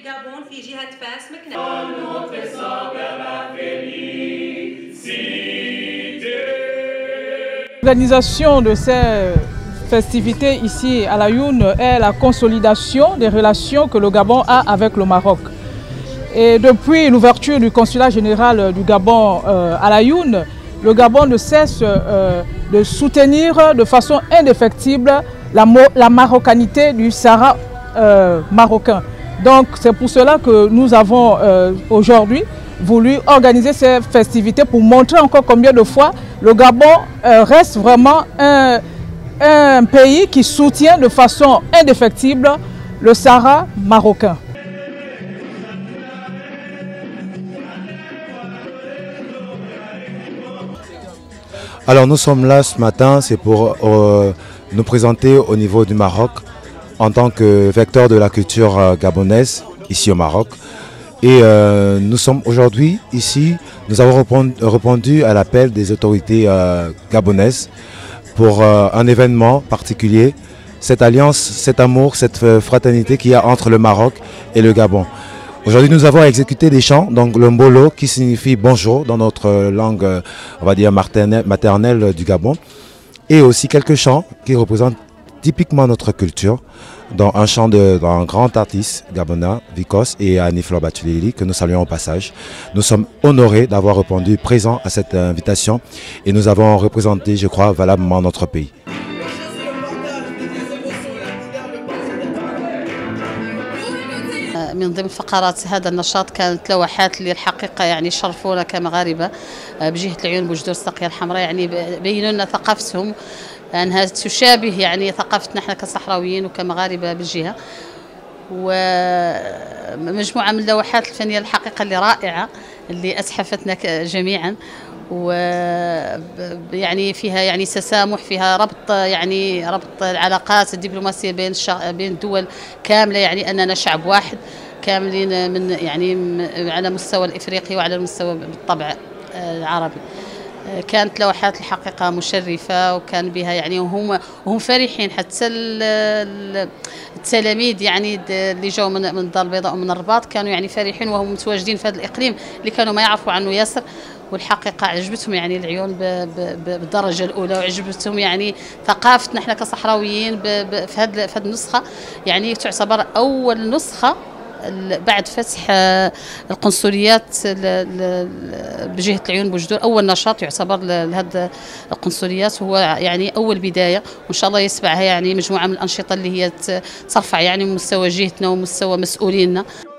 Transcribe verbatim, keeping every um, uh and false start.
L'organisation de ces festivités ici à l'Aïoun est la consolidation des relations que le Gabon a avec le Maroc. Et depuis l'ouverture du consulat général du Gabon euh, à l'Aïoun, le Gabon ne cesse euh, de soutenir de façon indéfectible la, la marocanité du Sahara euh, marocain. Donc c'est pour cela que nous avons euh, aujourd'hui voulu organiser ces festivités pour montrer encore combien de fois le Gabon euh, reste vraiment un, un pays qui soutient de façon indéfectible le Sahara marocain. Alors nous sommes là ce matin, c'est pour euh, nous présenter au niveau du Maroc en tant que vecteur de la culture euh, gabonaise ici au Maroc. Et euh, nous sommes aujourd'hui ici, nous avons répondu, répondu à l'appel des autorités euh, gabonaises pour euh, un événement particulier, cette alliance, cet amour, cette fraternité qu'il y a entre le Maroc et le Gabon. Aujourd'hui, nous avons exécuté des chants, donc le mbolo qui signifie bonjour dans notre langue, on va dire maternelle, maternelle du Gabon, et aussi quelques chants qui représentent typiquement notre culture, dans un chant d'un grand artiste gabonais, Vikos, et Annie-Fleur Batuleli, que nous saluons au passage. Nous sommes honorés d'avoir répondu présent à cette invitation et nous avons représenté, je crois, valablement notre pays. من ضمن فقرات هذا النشاط كانت لوحات اللي الحقيقه يعني شرفونا كمغاربه بجهه العيون بوجدور الساقيه الحمراء، يعني بينوا لنا ثقافتهم انها تشابه يعني ثقافتنا احنا كصحراويين وكمغاربه بالجهه، ومجموعه من اللوحات الفنيه الحقيقه اللي رائعه اللي اتحفتنا جميعا، و يعني فيها يعني تسامح، فيها ربط يعني ربط العلاقات الدبلوماسيه بين بين الدول كامله، يعني اننا شعب واحد كاملين من يعني على مستوى الافريقي وعلى المستوى بالطبع العربي. كانت لوحات الحقيقه مشرفه وكان بها يعني وهم وهم فرحين، حتى التلاميذ يعني اللي جاوا من الدار البيضاء ومن الرباط كانوا يعني فرحين وهم متواجدين في هذا الاقليم اللي كانوا ما يعرفوا عنه ياسر، والحقيقه عجبتهم يعني العيون بالدرجه الاولى، وعجبتهم يعني ثقافتنا احنا كصحراويين في هذه في هذه النسخه، يعني تعتبر اول نسخه بعد فتح القنصليات بجهة العيون بوجدور، أول نشاط يعتبر لهذه القنصليات، هو يعني أول بداية، وإن شاء الله يتبعها يعني مجموعة من الأنشطة اللي هي ترفع يعني من مستوى جهتنا ومستوى مسؤولينا.